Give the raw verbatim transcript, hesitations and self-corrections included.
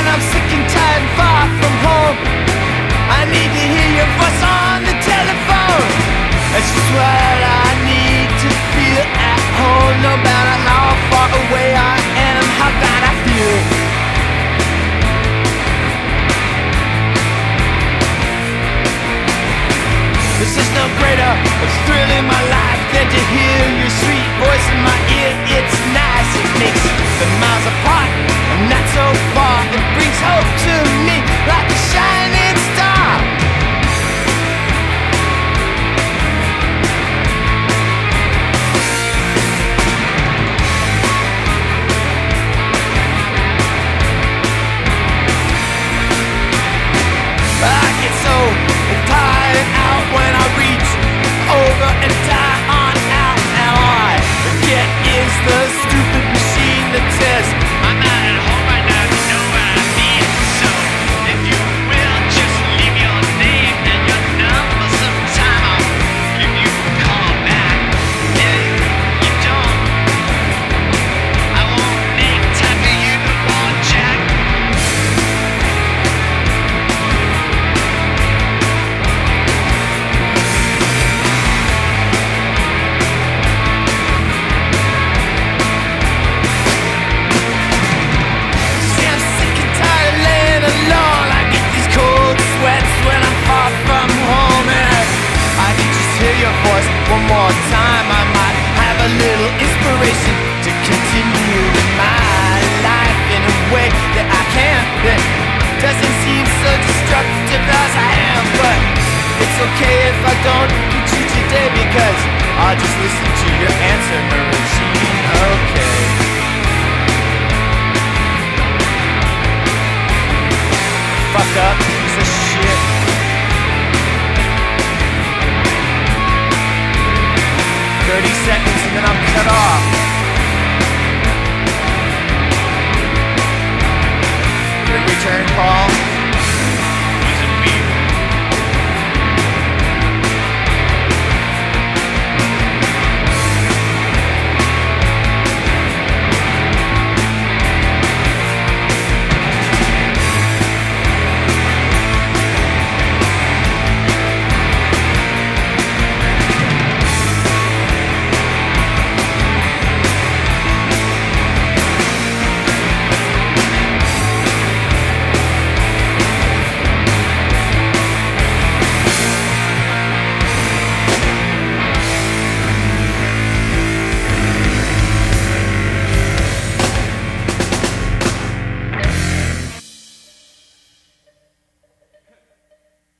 I'm sick and tired and far from home. I need to hear your voice on the telephone. It's just what I need to feel at home. No matter how far away I am, how bad I feel. This is no greater thrill in my life than to hear your sweet voice in my ear. It's nice, it makes the miles apart and not so far. It brings hope to me like a shining star. I get so tired out when I reach over and die on out. And all I forget is the stupid machine that says I'm not at home right now, you know what I mean. So if you will just leave your name and your number, sometime I'll give you a call back. If you don't, I won't make time for you no more, Jack. One more time, I might have a little inspiration to continue my life in a way that I can, that doesn't seem so destructive as I am. But it's okay if I don't get you today, because I'll just listen to your answer machine. Okay. Fuck up, piece of shit. thirty seconds and then I'm cut off.